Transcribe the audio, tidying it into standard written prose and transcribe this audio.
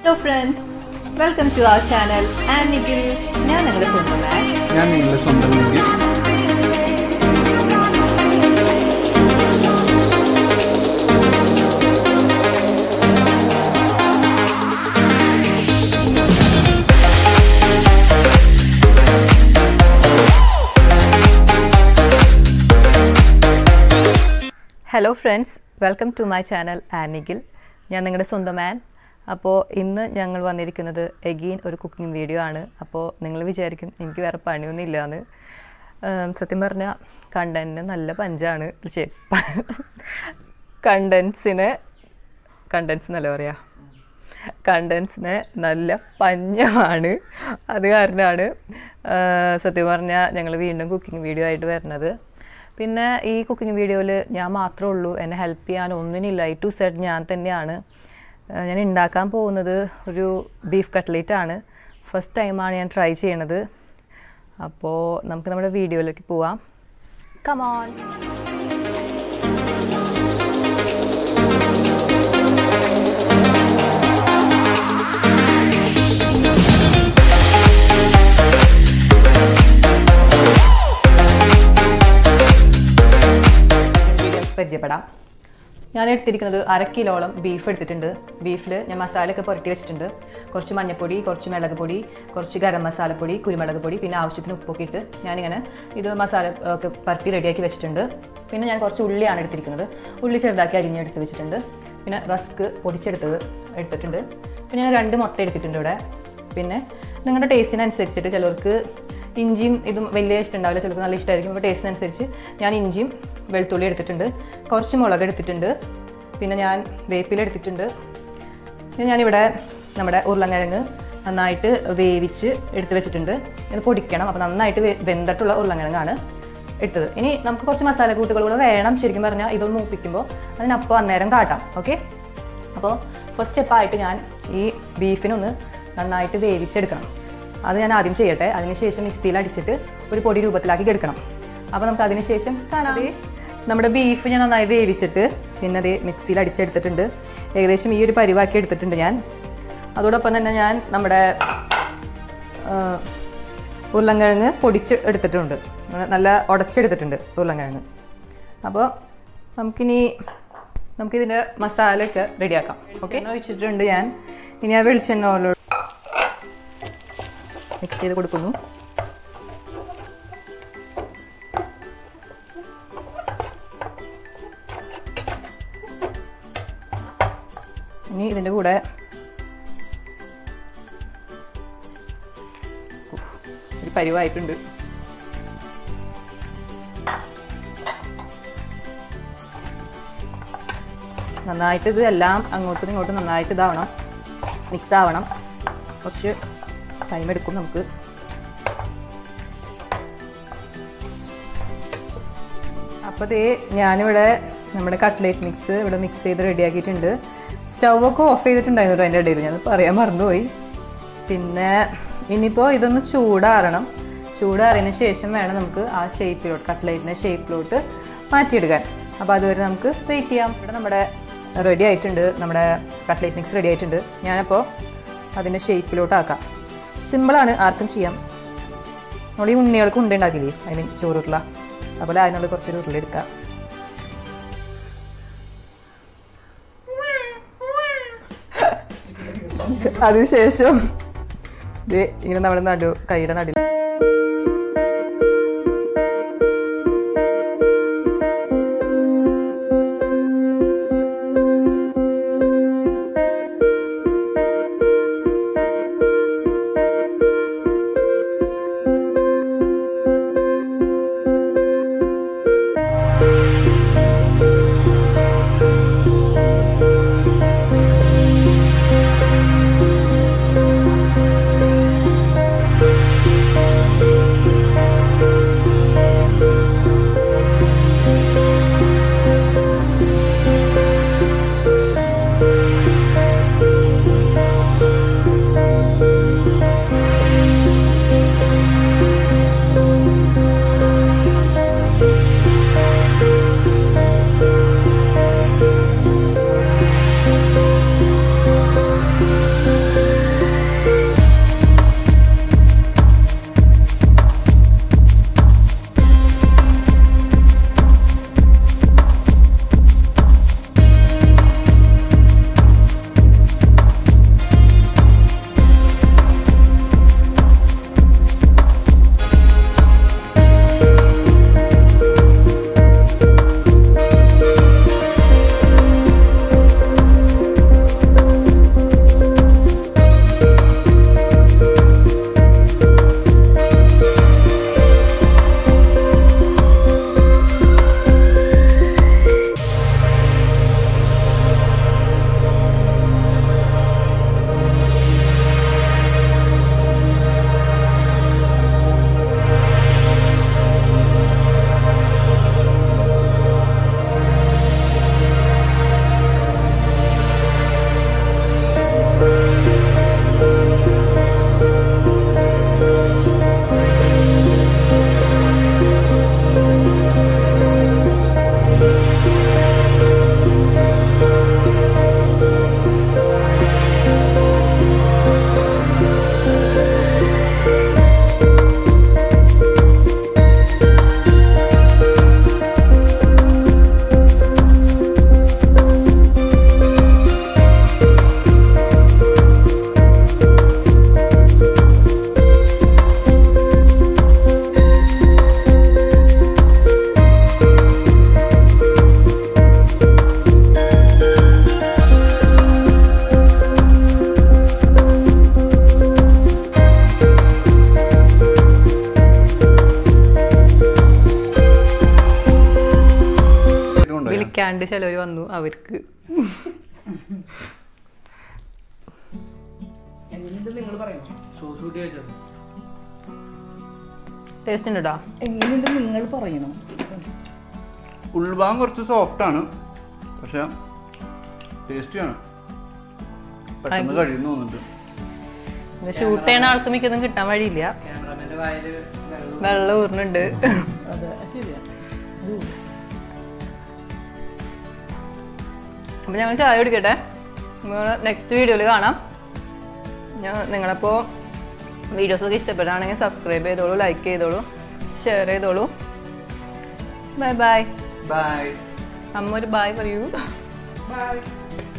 Hello friends, welcome to our channel Ann Nikhil. ഞാൻ നിങ്ങളുടെ സ്വന്തം ആൻ. ഞാൻ നിങ്ങളുടെ സ്വന്തം Nikhil. Hello friends, welcome to my channel Ann Nikhil. ഞാൻ നിങ്ങളുടെ സ്വന്തം ആൻ. അപ്പോൾ ഇന്ന് ഞങ്ങൾ വന്നിരിക്കുന്നത് എഗെയിൻ ഒരു കുക്കിംഗ് വീഡിയോ ആണ്. അപ്പോൾ നിങ്ങൾ വിചാരിക്കും എനിക്ക് വേറെ പണിയൊന്നും ഇല്ലയെന്ന്. സത്യം പറഞ്ഞാൽ കണ്ടൻറ്റിന് നല്ല പഞ്ചാണ്. കണ്ടൻസിന് നല്ല പഞ്ഞമാണ്. അത് കാരണമാണ് സത്യം പറഞ്ഞാൽ ഞങ്ങൾ വീണ്ടും കുക്കിംഗ് വീഡിയോ ആയിട്ട് വരുന്നത്. പിന്നെ ഈ കുക്കിംഗ് വീഡിയോയിൽ ഞാൻ മാത്രമേ ഉള്ളൂ, എന്നെ ഹെൽപ്പ് ചെയ്യാൻ ഒന്നിനില്ല. A to Z ഞാൻ തന്നെയാണ്. ഞാൻ ഉണ്ടാക്കാൻ പോകുന്നത് ഒരു ബീഫ് കട്ട്ലേറ്റ് ആണ്. ഫസ്റ്റ് ടൈമാണ് ഞാൻ ട്രൈ ചെയ്യണത്. അപ്പോൾ നമുക്ക് നമ്മുടെ വീഡിയോയിലേക്ക് പോവാം. Come on. പരിചയപ്പെടാം. ഞാൻ എടുത്തിരിക്കുന്നത് 1/2 കിലോളം ബീഫ് എടുത്തിട്ടുണ്ട്. ബീഫിൽ ഞാൻ മസാലയൊക്കെ പുരട്ടി വെച്ചിട്ടുണ്ട്. കുറച്ച് മഞ്ഞൾപ്പൊടി, കുറച്ച് മുളക് പൊടി, കുറച്ച് ഗരം മസാലപ്പൊടി, കുരുമുളക് പൊടി, പിന്നെ ആവശ്യത്തിന് ഉപ്പൊക്കെ ഇട്ട് ഞാനിങ്ങനെ ഇത് മസാല ഒക്കെ പുരട്ടി റെഡിയാക്കി വെച്ചിട്ടുണ്ട്. പിന്നെ ഞാൻ കുറച്ച് ഉള്ളിയാണ് എടുത്തിരിക്കുന്നത്. ഉള്ളി ചെറുതാക്കി അരിഞ്ഞെടുത്ത് വെച്ചിട്ടുണ്ട്. പിന്നെ റസ്ക് എടുത്തിട്ടുണ്ട്. പിന്നെ ഞാൻ 2 മുട്ട എടുത്തിട്ടുണ്ട് ഇവിടെ. പിന്നെ നിങ്ങളുടെ ടേസ്റ്റിനനുസരിച്ചിട്ട് ചിലർക്ക് ഇഞ്ചിയും ഇതും വലിയ ഇഷ്ടമുണ്ടാവില്ല, ചിലർക്ക് നല്ല ഇഷ്ടമായിരിക്കും. അപ്പോൾ ടേസ്റ്റിനനുസരിച്ച് ഞാൻ ഇഞ്ചിയും വെളുത്തുള്ളി എടുത്തിട്ടുണ്ട്. കുറച്ച് മുളക് എടുത്തിട്ടുണ്ട്. പിന്നെ ഞാൻ വേപ്പില എടുത്തിട്ടുണ്ട്. പിന്നെ ഞാനിവിടെ നമ്മുടെ ഉരുളക്കിഴങ്ങ് നന്നായിട്ട് വേവിച്ച് എടുത്ത് വെച്ചിട്ടുണ്ട്. ഇത് പൊടിക്കണം. അപ്പോൾ നന്നായിട്ട് വെന്തിട്ടുള്ള ഉരുളക്കിഴങ്ങാണ് എടുത്തത്. ഇനി നമുക്ക് കുറച്ച് മസാല കൂട്ടുകൾ കൂടെ വേണം. ശരിക്കും പറഞ്ഞാൽ ഇതൊന്ന് മൂപ്പിക്കുമ്പോൾ അതിനപ്പോൾ അന്നേരം കാട്ടാം. ഓക്കെ, അപ്പോൾ ഫസ്റ്റ് സ്റ്റെപ്പായിട്ട് ഞാൻ ഈ ബീഫിനൊന്ന് നന്നായിട്ട് വേവിച്ചെടുക്കണം. അത് ഞാൻ ആദ്യം ചെയ്യട്ടെ. അതിനുശേഷം മിക്സിയിൽ അടിച്ചിട്ട് ഒരു പൊടി രൂപത്തിലാക്കി എടുക്കണം. അപ്പോൾ നമുക്ക് അതിന് ശേഷം കാണാം. നമ്മുടെ ബീഫ് ഞാൻ നന്നായി വേവിച്ചിട്ട് പിന്നെ അത് മിക്സിയിൽ അടിച്ചെടുത്തിട്ടുണ്ട്. ഏകദേശം ഈ ഒരു പരിവാക്കി എടുത്തിട്ടുണ്ട് ഞാൻ. അതോടൊപ്പം തന്നെ ഞാൻ നമ്മുടെ ഉരുളക്കിഴങ്ങ് പൊടിച്ച് എടുത്തിട്ടുണ്ട്. നല്ല ഉടച്ചെടുത്തിട്ടുണ്ട് ഉരുളക്കിഴങ്ങ്. അപ്പോൾ നമുക്കിതിൻ്റെ മസാലയൊക്കെ റെഡിയാക്കാം. ഓക്കെ, ഒഴിച്ചിട്ടുണ്ട് ഞാൻ. ഇനി ആ വെളിച്ചെണ്ണ മിക്സ് ചെയ്ത് കൊടുക്കുന്നു. ഇനി ഇതിൻ്റെ കൂടെ ഒരു പരിവായിട്ടുണ്ട്. നന്നായിട്ട് ഇത് എല്ലാം അങ്ങോട്ടും ഇങ്ങോട്ടും നന്നായിട്ട് ഇതാവണം, മിക്സ് ആവണം. കുറച്ച് ടൈം എടുക്കും നമുക്ക്. അപ്പോൾ ഞാനിവിടെ നമ്മുടെ കട്ട്ലേറ്റ് മിക്സ് ഇവിടെ മിക്സ് ചെയ്ത് റെഡിയാക്കിയിട്ടുണ്ട്. സ്റ്റൗവൊക്കെ ഓഫ് ചെയ്തിട്ടുണ്ടായിരുന്നു കേട്ടോ അതിൻ്റെ ഇടയിൽ, ഞാൻ പറയാൻ മറന്നുപോയി. പിന്നെ ഇനിയിപ്പോൾ ഇതൊന്ന് ചൂടാറിയതിന് ശേഷം വേണം നമുക്ക് ആ ഷേപ്പിലോട്ട്, കട്ട്ലേറ്റിൻ്റെ ഷേപ്പിലോട്ട് മാറ്റിയെടുക്കാൻ. അപ്പോൾ അതുവരെ നമുക്ക് വെയിറ്റ് ചെയ്യാം. ഇവിടെ നമ്മുടെ റെഡി ആയിട്ടുണ്ട്, നമ്മുടെ കട്ട്ലേറ്റ് മിക്സ് റെഡി ആയിട്ടുണ്ട്. ഞാനപ്പോൾ അതിൻ്റെ ഷേപ്പിലോട്ടാക്കാം. സിമ്പിളാണ്, ആർക്കും ചെയ്യാം. നമ്മൾ ഈ ഉണ്ണികൾക്ക് ഉണ്ടാക്കില്ലേ, അതിന് ചോറുരുള, അതുപോലെ അതിനുള്ള കുറച്ചൊരു ഉരുളെടുക്കാം. അതിനുശേഷം ഇങ്ങനെ നമ്മുടെ കൈയുടെ നടുവിൽ 2 ചിലവർ വന്നു അവർക്ക്. ടേസ്റ്റ് ഉണ്ട് കേട്ടോ. എങ്ങനെയുണ്ട് നിങ്ങൾ പറയണം. ഉൾഭാഗം കുറച്ച് സോഫ്റ്റ് ആണ്, പക്ഷെ ടേസ്റ്റിയാണ്. പെട്ടെന്ന് കഴിയുന്നു തോന്നുന്നുണ്ട്. ഷൂട്ട് ചെയ്യണ ആൾക്ക് മിക്കൊന്നും കിട്ടാൻ വഴിയില്ല. വെള്ളം ഊർന്നുണ്ട്. അപ്പം ഞങ്ങൾ ചായ കുടിക്കട്ടെ. നെക്സ്റ്റ് വീഡിയോയിൽ കാണാം. നിങ്ങളപ്പോൾ വീഡിയോസൊക്കെ ഇഷ്ടപ്പെടുകയാണെങ്കിൽ സബ്സ്ക്രൈബ് ചെയ്തോളൂ, ലൈക്ക് ചെയ്തോളൂ, ഷെയർ ചെയ്തോളൂ. Bye bye. ബൈ. അമ്മ ഒരു ബൈ പറയൂ. ബൈ.